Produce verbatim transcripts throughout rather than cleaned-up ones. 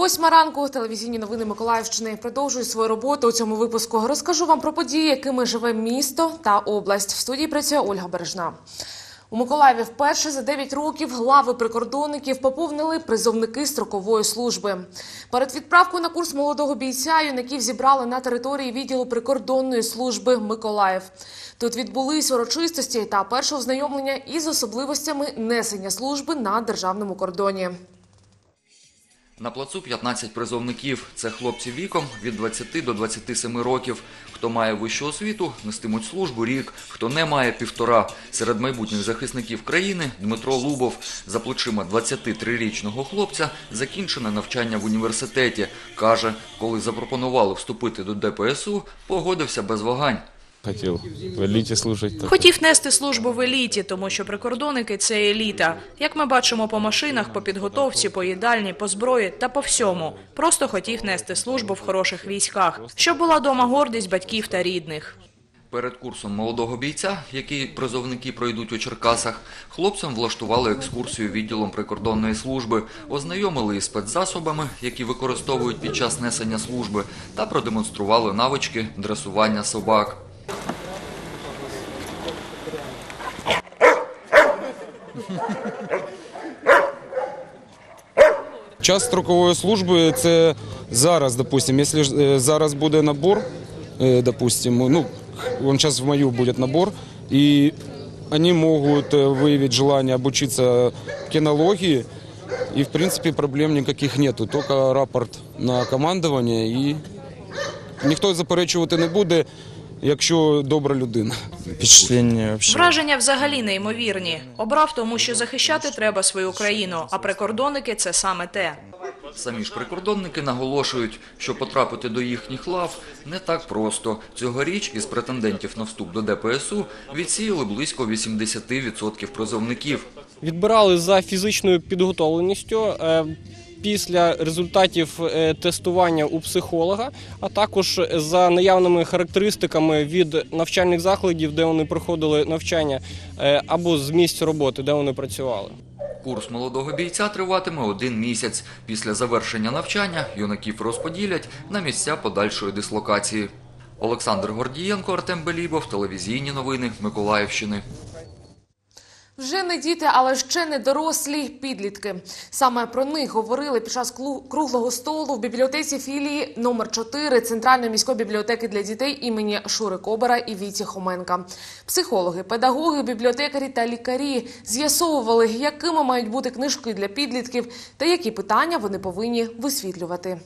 Восьма ранку. Телевізійні новини Миколаївщини продовжують свою роботу. У цьому випуску розкажу вам про події, якими живе місто та область. В студії працює Ольга Бережна. У Миколаєві вперше за дев'ять років лави прикордонників поповнили призовники строкової служби. Перед відправкою на курс молодого бійця юнаків зібрали на території відділу прикордонної служби «Миколаїв». Тут відбулись урочистості та перше ознайомлення із особливостями несення служби на державному кордоні. На плацу п'ятнадцять призовників. Це хлопці віком від двадцяти до двадцяти семи років. Хто має вищу освіту, нестимуть службу рік, хто не має – півтора. Серед майбутніх захисників країни Дмитро Лубов. За плечима двадцятитрирічного хлопця закінчене навчання в університеті. Каже, коли запропонували вступити до Де Пе Ес У, погодився без вагань. Хотів в еліті служити. Хотів нести службу в еліті, тому що прикордонники – це еліта. Як ми бачимо по машинах, по підготовці, по їдальні, по зброї та по всьому. Просто хотів нести службу в хороших військах, щоб була дома гордість батьків та рідних. Перед курсом молодого бійця, який призовники пройдуть у Черкасах, хлопцям влаштували екскурсію відділом прикордонної служби, ознайомили із спецзасобами, які використовують під час несення служби, та продемонстрували навички дресування собак. Час строкової служби – це зараз, допустим, якщо зараз буде набор, допустим, ну, он сейчас в маю будет набор, и они могут выявить желание обучиться кинологии, и, в принципе, проблем никаких нету, только рапорт на командування, і ніхто заперечувати не буде, якщо добра людина. Враження взагалі неймовірні. Обрав, тому що захищати треба свою країну, а прикордонники – це саме те. Самі ж прикордонники наголошують, що потрапити до їхніх лав не так просто. Цьогоріч із претендентів на вступ до Де Пе Ес У відсіяли близько вісімдесят відсотків призовників. Відбирали за фізичною підготовленістю, після результатів тестування у психолога, а також за наявними характеристиками від навчальних закладів, де вони проходили навчання, або з місць роботи, де вони працювали. Курс молодого бійця триватиме один місяць. Після завершення навчання юнаків розподілять на місця подальшої дислокації. Олександр Гордієнко, Артем Белібов, телевізійні новини Миколаївщини. Вже не діти, але ще не дорослі підлітки. Саме про них говорили під час круглого столу в бібліотеці філії номер чотири Центральної міської бібліотеки для дітей імені Шури Кобера і Віті Хоменка. Психологи, педагоги, бібліотекарі та лікарі з'ясовували, якими мають бути книжки для підлітків та які питання вони повинні висвітлювати.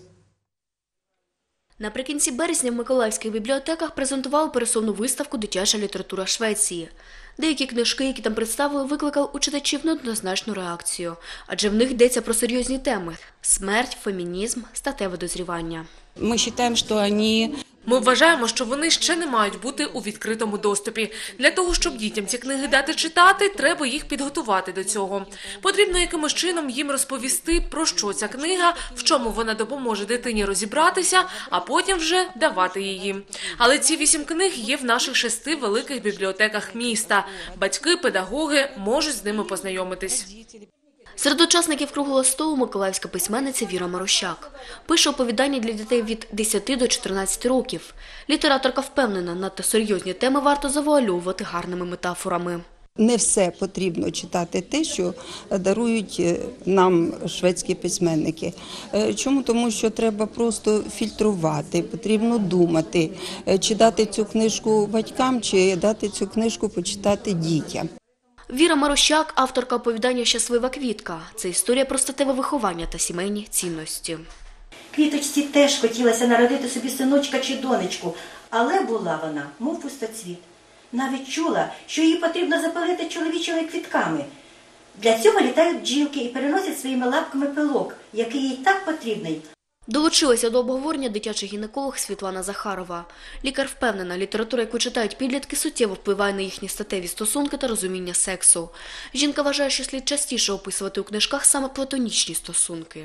Наприкінці березня в миколаївських бібліотеках презентували пересувну виставку «Дитяча література Швеції». Деякі книжки, які там представили, викликали у читачів неоднозначну реакцію, адже в них йдеться про серйозні теми – смерть, фемінізм, статеве дозрівання. Ми вважаємо, що вони... Ми вважаємо, що вони ще не мають бути у відкритому доступі. Для того, щоб дітям ці книги дати читати, треба їх підготувати до цього. Потрібно якимось чином їм розповісти, про що ця книга, в чому вона допоможе дитині розібратися, а потім вже давати її. Але ці вісім книг є в наших шести великих бібліотеках міста. Батьки, педагоги можуть з ними познайомитись. Серед учасників круглого столу миколаївська письменниця Віра Марощак. Пише оповідання для дітей від десяти до чотирнадцяти років. Літераторка впевнена, надто серйозні теми варто завуальовувати гарними метафорами. Не все потрібно читати те, що дарують нам шведські письменники. Чому? Тому що треба просто фільтрувати, потрібно думати, чи дати цю книжку батькам, чи дати цю книжку почитати дітям. Віра Марощак – авторка оповідання «Щаслива квітка». Це історія про статеве виховання та сімейні цінності. Квіточці теж хотілося народити собі синочка чи донечку, але була вона, мов пустоцвіт. Навіть чула, що її потрібно запалити чоловічими квітками. Для цього літають бджілки і переносять своїми лапками пилок, який їй так потрібний. Долучилася до обговорення дитячий гінеколог Світлана Захарова. Лікар впевнена, література, яку читають підлітки, суттєво впливає на їхні статеві стосунки та розуміння сексу. Жінка вважає, що слід частіше описувати у книжках саме платонічні стосунки.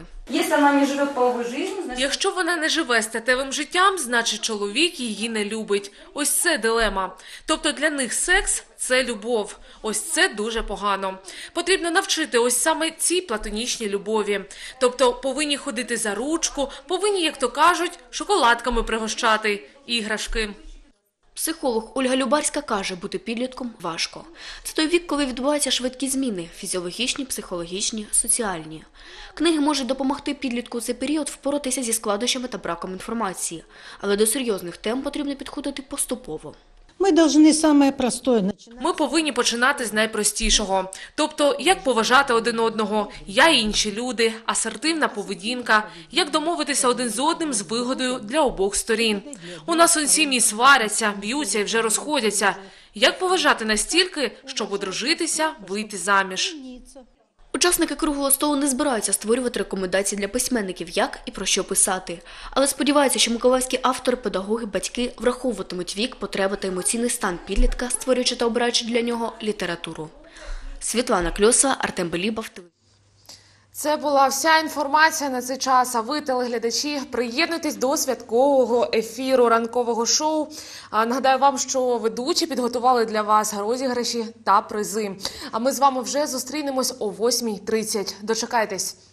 Якщо вона не живе статевим життям, значить чоловік її не любить. Ось це дилема. Тобто для них секс – це любов. Ось це дуже погано. Потрібно навчити ось саме цій платонічній любові. Тобто повинні ходити за ручку, повинні, як то кажуть, шоколадками пригощати, іграшки. Психолог Ольга Любарська каже, бути підлітком важко. Це той вік, коли відбуваються швидкі зміни – фізіологічні, психологічні, соціальні. Книги можуть допомогти підлітку у цей період впоратися зі складнощами та браком інформації. Але до серйозних тем потрібно підходити поступово. Мы должны самое простое начинать. Ми повинні починати з найпростішого. Тобто, як поважати один одного, я і інші люди, асертивна поведінка, як домовитися один з одним з вигодою для обох сторін. У нас он сім'ї сваряться, б'ються і вже розходяться. Як поважати настільки, щоб одружитися, вийти заміж? Учасники круглого столу не збираються створювати рекомендації для письменників, як і про що писати. Але сподіваються, що миколаївські автори, педагоги, батьки враховуватимуть вік, потреби та емоційний стан підлітка, створюючи та обираючи для нього літературу. Світлана Кльосова, Артем Белібов. Це була вся інформація на цей час. А ви, телеглядачі, приєднуйтесь до святкового ефіру ранкового шоу. А, нагадаю вам, що ведучі підготували для вас розіграші та призи. А ми з вами вже зустрінемось о восьмій тридцять. Дочекайтесь.